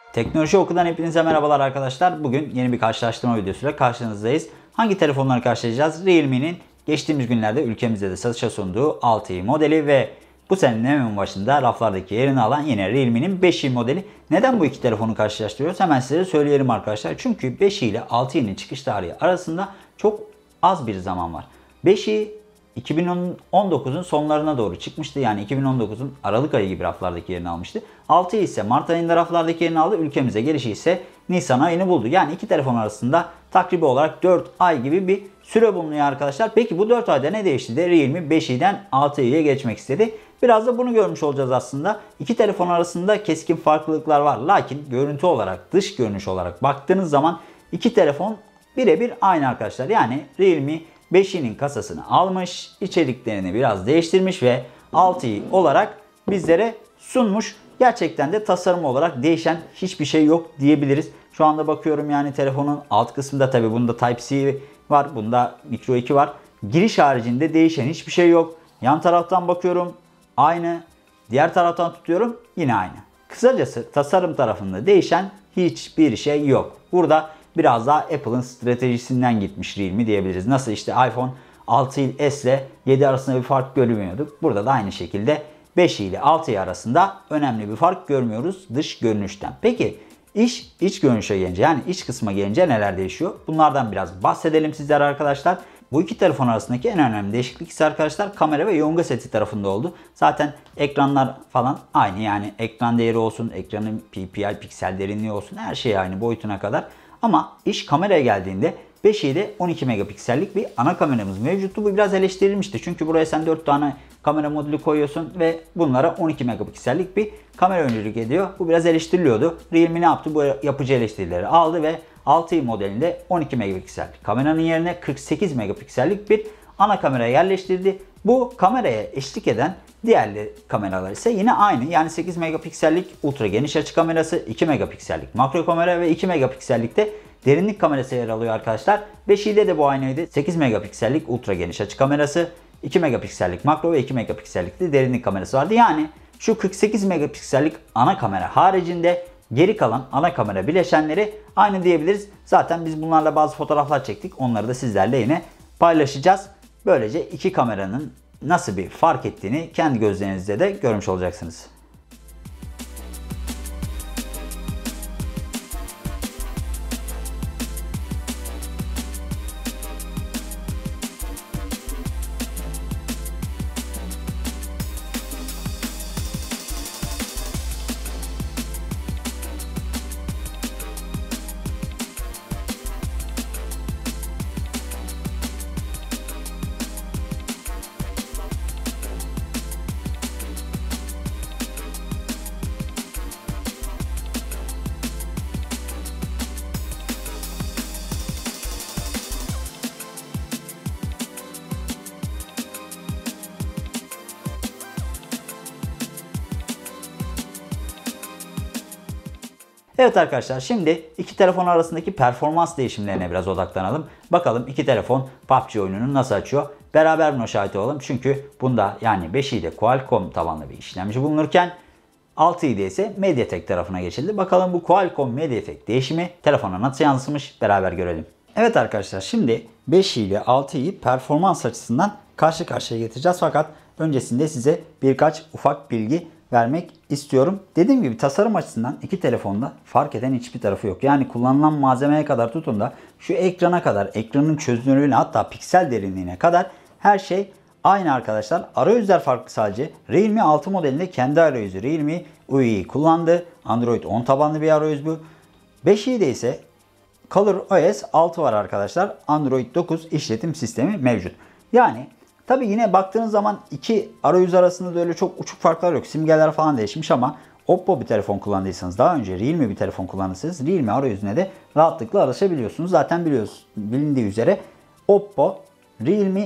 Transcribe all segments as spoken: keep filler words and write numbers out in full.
Teknoloji Oku'dan hepinize merhabalar arkadaşlar. Bugün yeni bir karşılaştırma videosuyla karşınızdayız. Hangi telefonları karşılayacağız? Realme'nin geçtiğimiz günlerde ülkemizde de satışa sunduğu altı i modeli ve bu senenin hemen başında raflardaki yerini alan yine Realme'nin beş i modeli. Neden bu iki telefonu karşılaştırıyoruz? Hemen size söyleyelim arkadaşlar. Çünkü beş i ile altı i'nin çıkış tarihi arasında çok az bir zaman var. beş i iki bin on dokuzun sonlarına doğru çıkmıştı. Yani iki bin on dokuzun Aralık ayı gibi raflardaki yerini almıştı. altı i ise Mart ayında raflardaki yerini aldı. Ülkemize gelişi ise Nisan ayını buldu. Yani iki telefon arasında takribi olarak dört ay gibi bir süre bulunuyor arkadaşlar. Peki bu dört ayda ne değişti de Realme beş i'den altı i'ye geçmek istedi? Biraz da bunu görmüş olacağız aslında. İki telefon arasında keskin farklılıklar var. Lakin görüntü olarak, dış görünüş olarak baktığınız zaman iki telefon birebir aynı arkadaşlar. Yani Realme beş i'nin kasasını almış, içeriklerini biraz değiştirmiş ve altı i olarak bizlere sunmuş. Gerçekten de tasarım olarak değişen hiçbir şey yok diyebiliriz. Şu anda bakıyorum yani telefonun alt kısmında, tabi bunda Type-C var, bunda Micro iki var. Giriş haricinde değişen hiçbir şey yok. Yan taraftan bakıyorum aynı, diğer taraftan tutuyorum yine aynı. Kısacası tasarım tarafında değişen hiçbir şey yok. Burada biraz daha Apple'ın stratejisinden gitmiş Realme diyebiliriz. Nasıl işte iPhone altı s ile yedi arasında bir fark görmüyorduk. Burada da aynı şekilde beş i ile altı i arasında önemli bir fark görmüyoruz dış görünüşten. Peki iş iç görünüşe gelince, yani iç kısma gelince neler değişiyor? Bunlardan biraz bahsedelim sizlere arkadaşlar. Bu iki telefon arasındaki en önemli değişiklik ise arkadaşlar kamera ve yonga seti tarafında oldu. Zaten ekranlar falan aynı, yani ekran değeri olsun, ekranın P P I piksel derinliği olsun, her şey aynı boyutuna kadar. Ama iş kameraya geldiğinde beş i'de on iki megapiksellik bir ana kameramız mevcuttu. Bu biraz eleştirilmişti. Çünkü buraya sen dört tane kamera modülü koyuyorsun ve bunlara on iki megapiksellik bir kamera öncülük ediyor. Bu biraz eleştiriliyordu. Realme ne yaptı? Bu yapıcı eleştirileri aldı ve altı i modelinde on iki megapiksellik kameranın yerine kırk sekiz megapiksellik bir ana kamera yerleştirdi. Bu kameraya eşlik eden diğerli kameralar ise yine aynı. Yani sekiz megapiksellik ultra geniş açı kamerası, iki megapiksellik makro kamera ve iki megapiksellikte derinlik kamerası yer alıyor arkadaşlar. beş i'de de bu aynıydı. sekiz megapiksellik ultra geniş açı kamerası, iki megapiksellik makro ve iki megapiksellik de derinlik kamerası vardı. Yani şu kırk sekiz megapiksellik ana kamera haricinde geri kalan ana kamera bileşenleri aynı diyebiliriz. Zaten biz bunlarla bazı fotoğraflar çektik. Onları da sizlerle yine paylaşacağız. Böylece iki kameranın nasıl bir fark ettiğini kendi gözlerinizle de görmüş olacaksınız. Evet arkadaşlar, şimdi iki telefon arasındaki performans değişimlerine biraz odaklanalım. Bakalım iki telefon P U B G oyununu nasıl açıyor? Beraber buna şahit olalım. Çünkü bunda yani beş i'de Qualcomm tabanlı bir işlemci bulunurken altı i'de ise MediaTek tarafına geçildi. Bakalım bu Qualcomm MediaTek değişimi telefona nasıl yansımış, beraber görelim. Evet arkadaşlar, şimdi beş i ile altı i'yi performans açısından karşı karşıya getireceğiz. Fakat öncesinde size birkaç ufak bilgi vermek istiyorum. Dediğim gibi tasarım açısından iki telefonda fark eden hiçbir tarafı yok. Yani kullanılan malzemeye kadar tutun da şu ekrana kadar, ekranın çözünürlüğüne, hatta piksel derinliğine kadar her şey aynı arkadaşlar. Arayüzler farklı sadece. Realme altı modelinde kendi arayüzü Realme U I'yi kullandı. Android on tabanlı bir arayüz bu. beş i'de ise ColorOS altı var arkadaşlar. Android dokuz işletim sistemi mevcut. Yani tabi yine baktığınız zaman iki arayüz arasında da öyle çok uçuk farklar yok. Simgeler falan değişmiş ama Oppo bir telefon kullandıysanız, daha önce Realme bir telefon kullandıysanız Realme arayüzüne de rahatlıkla ulaşabiliyorsunuz. Zaten biliyorsunuz, bilindiği üzere Oppo, Realme,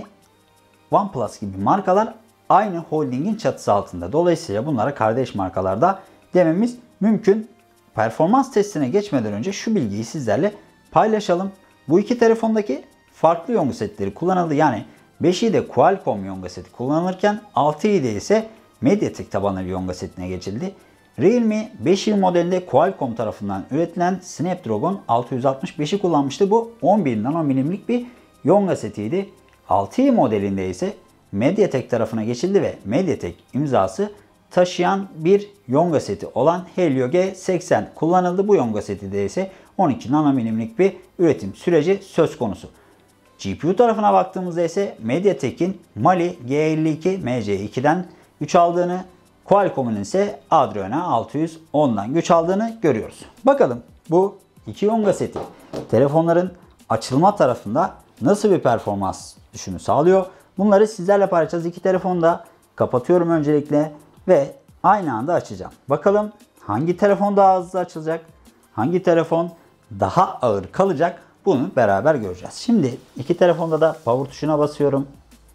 OnePlus gibi markalar aynı holdingin çatısı altında. Dolayısıyla bunlara kardeş markalarda dememiz mümkün. Performans testine geçmeden önce şu bilgiyi sizlerle paylaşalım. Bu iki telefondaki farklı yonga setleri kullanıldı. Yani beş i'de Qualcomm yonga seti kullanılırken altı i'de ise MediaTek tabanlı bir yonga setine geçildi. Realme beş i modelinde Qualcomm tarafından üretilen Snapdragon altı yüz altmış beşi kullanmıştı. Bu on bir nanomilimlik bir Yonga setiydi. altı i modelinde ise MediaTek tarafına geçildi ve MediaTek imzası taşıyan bir Yonga seti olan Helio G seksen kullanıldı. Bu Yonga seti de ise on iki nanomilimlik bir üretim süreci söz konusu. G P U tarafına baktığımızda ise MediaTek'in Mali G elli iki M C iki'den güç aldığını, Qualcomm'un ise Adreno altı yüz on'dan güç aldığını görüyoruz. Bakalım bu iki Yonga seti telefonların açılma tarafında nasıl bir performans düşümü sağlıyor? Bunları sizlerle paylaşacağız. İki telefonu da kapatıyorum öncelikle ve aynı anda açacağım. Bakalım hangi telefon daha hızlı açılacak? Hangi telefon daha ağır kalacak? Bunu beraber göreceğiz. Şimdi iki telefonda da power tuşuna basıyorum.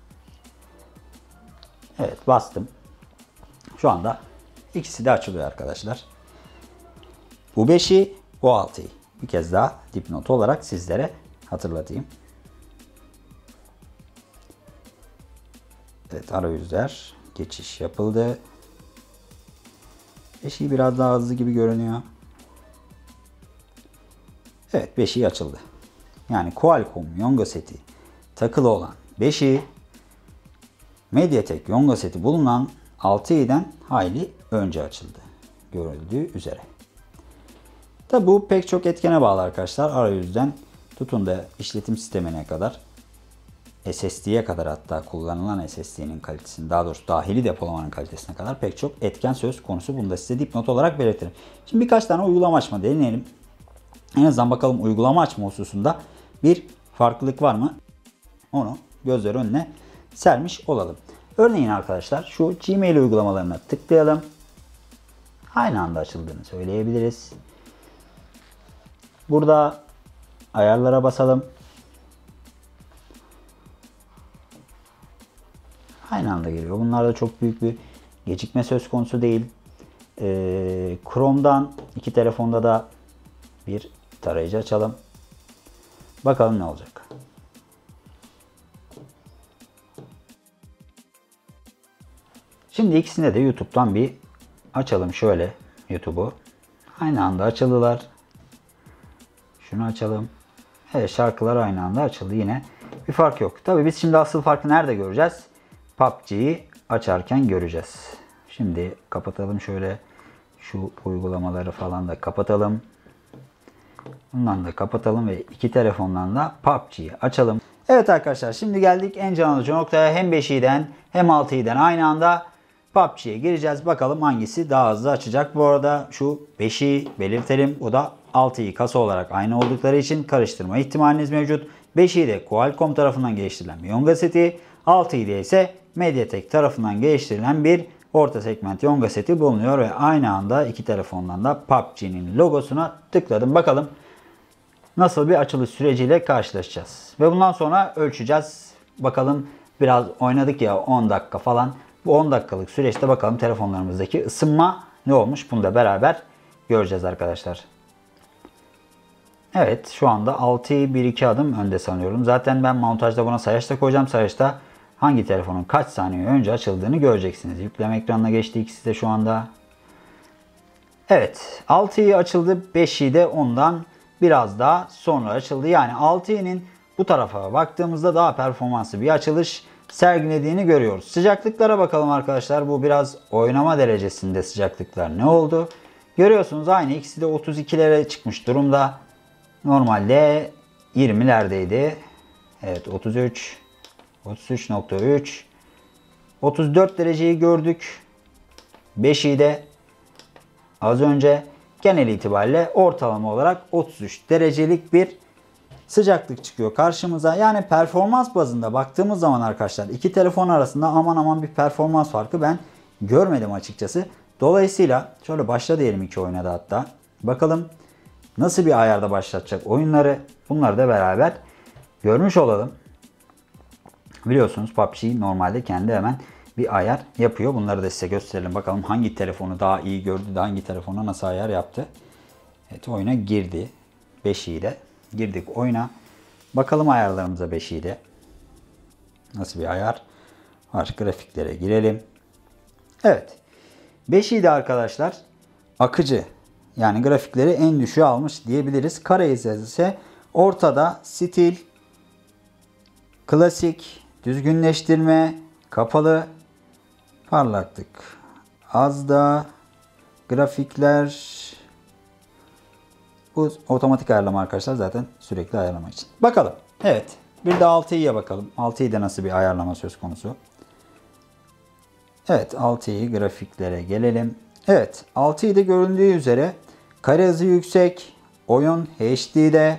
Evet, bastım. Şu anda ikisi de açılıyor arkadaşlar. Bu beş i, bu altı i. Bir kez daha dipnot olarak sizlere hatırlatayım. Evet, arayüzler geçiş yapıldı. beş i biraz daha hızlı gibi görünüyor. Evet, beş i açıldı. Yani Qualcomm Yonga seti takılı olan beş i, MediaTek Yonga seti bulunan altı i'den hayli önce açıldı. Görüldüğü üzere. Tabi bu pek çok etkene bağlı arkadaşlar. Arayüzden tutun da işletim sistemine kadar, S S D'ye kadar, hatta kullanılan S S D'nin kalitesini, daha doğrusu dahili depolamanın kalitesine kadar pek çok etken söz konusu. Bunu da size dipnot olarak belirtirim. Şimdi birkaç tane uygulama açma deneyelim. En azından bakalım uygulama açma hususunda bir farklılık var mı? Onu gözler önüne sermiş olalım. Örneğin arkadaşlar şu Gmail uygulamalarına tıklayalım. Aynı anda açıldığını söyleyebiliriz. Burada ayarlara basalım. Aynı anda geliyor. Bunlarda çok büyük bir gecikme söz konusu değil. Ee, Chrome'dan iki telefonda da bir tarayıcı açalım. Bakalım ne olacak. Şimdi ikisinde de YouTube'dan bir açalım şöyle YouTube'u. Aynı anda açıldılar. Şunu açalım. Evet, şarkılar aynı anda açıldı yine. Bir fark yok. Tabii biz şimdi asıl farkı nerede göreceğiz? P U B G'yi açarken göreceğiz. Şimdi kapatalım şöyle. Şu uygulamaları falan da kapatalım. Bundan da kapatalım ve iki telefondan da P U B G'yi açalım. Evet arkadaşlar, şimdi geldik en can alıcı noktaya. Hem beş i'den hem altı i'den aynı anda P U B G'ye gireceğiz. Bakalım hangisi daha hızlı açacak. Bu arada şu beş i belirtelim. O da altı i kasa olarak aynı oldukları için karıştırma ihtimaliniz mevcut. beş i'de Qualcomm tarafından geliştirilen bir Yonga seti. altı i'de ise MediaTek tarafından geliştirilen bir orta segment Yonga seti bulunuyor. Ve aynı anda iki telefondan da P U B G'nin logosuna tıkladım. Bakalım nasıl bir açılış süreciyle karşılaşacağız. Ve bundan sonra ölçeceğiz. Bakalım, biraz oynadık ya on dakika falan. Bu on dakikalık süreçte bakalım telefonlarımızdaki ısınma ne olmuş? Bunu da beraber göreceğiz arkadaşlar. Evet, şu anda altı i bir iki adım önde sanıyorum. Zaten ben montajda buna sayaç da koyacağım. Sayaçta hangi telefonun kaç saniye önce açıldığını göreceksiniz. Yükleme ekranına geçti ikisi de şu anda. Evet, altı i açıldı. beş i de ondan biraz daha sonra açıldı. Yani altı i'nin bu tarafa baktığımızda daha performanslı bir açılış sergilediğini görüyoruz. Sıcaklıklara bakalım arkadaşlar. Bu biraz oynama derecesinde sıcaklıklar ne oldu? Görüyorsunuz aynı, ikisi de otuz ikilere çıkmış durumda. Normalde yirmilerdeydi. Evet, otuz üç, otuz üç nokta üç, otuz dört dereceyi gördük. beş i'de az önce genel itibariyle ortalama olarak otuz üç derecelik bir sıcaklık çıkıyor karşımıza. Yani performans bazında baktığımız zaman arkadaşlar iki telefon arasında aman aman bir performans farkı ben görmedim açıkçası. Dolayısıyla şöyle başla diyelim iki oyuna da hatta. Bakalım nasıl bir ayarda başlatacak oyunları, bunları da beraber görmüş olalım. Biliyorsunuz P U B G normalde kendi hemen bir ayar yapıyor. Bunları da size gösterelim. Bakalım hangi telefonu daha iyi gördü de hangi telefona nasıl ayar yaptı. Evet, oyuna girdi. beş i'de girdik oyuna. Bakalım ayarlarımıza beş i'de nasıl bir ayar var. Grafiklere girelim. Evet. beş i'de arkadaşlar akıcı. Yani grafikleri en düşüğe almış diyebiliriz. Kare ise ortada stil, klasik, düzgünleştirme, kapalı, parlaklık az da, grafikler, bu otomatik ayarlama arkadaşlar, zaten sürekli ayarlama için. Bakalım. Evet. Bir de altı i'ye bakalım. altı i'de nasıl bir ayarlama söz konusu? Evet, altı i grafiklere gelelim. Evet, altı i'de görüldüğü üzere kare hızı yüksek, oyun H D'de,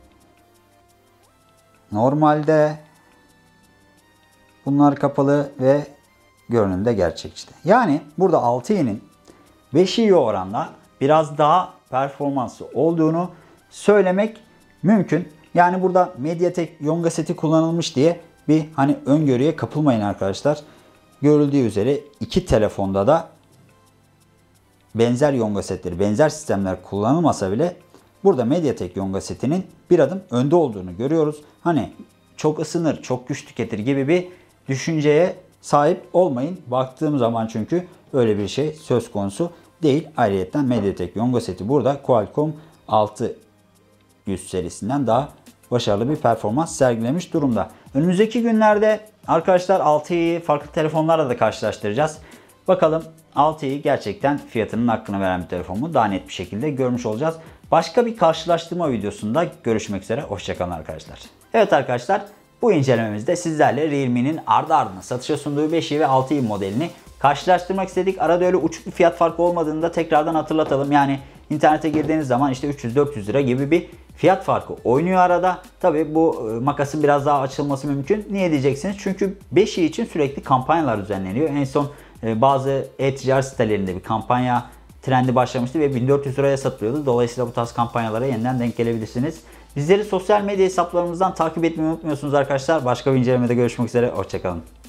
normalde, bunlar kapalı ve görünümde gerçekçide. Yani burada altı i'nin beş i'ye oranla biraz daha performanslı olduğunu söylemek mümkün. Yani burada MediaTek Yonga seti kullanılmış diye bir hani öngörüye kapılmayın arkadaşlar. Görüldüğü üzere iki telefonda da benzer Yonga setleri, benzer sistemler kullanılmasa bile burada MediaTek Yonga setinin bir adım önde olduğunu görüyoruz. Hani çok ısınır, çok güç tüketir gibi bir düşünceye sahip olmayın. Baktığım zaman çünkü öyle bir şey söz konusu değil. Ayrıca MediaTek Yonga seti burada Qualcomm altı yüz serisinden daha başarılı bir performans sergilemiş durumda. Önümüzdeki günlerde arkadaşlar altı i'yi farklı telefonlarla da karşılaştıracağız. Bakalım altı i gerçekten fiyatının hakkını veren bir telefon mu? Daha net bir şekilde görmüş olacağız. Başka bir karşılaştırma videosunda görüşmek üzere. Hoşçakalın arkadaşlar. Evet arkadaşlar, bu incelememizde sizlerle Realme'nin ardı ardına satışa sunduğu beş i ve altı i modelini karşılaştırmak istedik. Arada öyle uçuk bir fiyat farkı olmadığını da tekrardan hatırlatalım. Yani internete girdiğiniz zaman işte üç yüz dört yüz lira gibi bir fiyat farkı oynuyor arada. Tabi bu makasın biraz daha açılması mümkün. Niye diyeceksiniz? Çünkü beş i için sürekli kampanyalar düzenleniyor. En son bazı e-ticaret sitelerinde bir kampanya trendi başlamıştı ve bin dört yüz liraya satılıyordu. Dolayısıyla bu tarz kampanyalara yeniden denk gelebilirsiniz. Bizleri sosyal medya hesaplarımızdan takip etmeyi unutmuyorsunuz arkadaşlar. Başka bir incelemede görüşmek üzere. Hoşçakalın.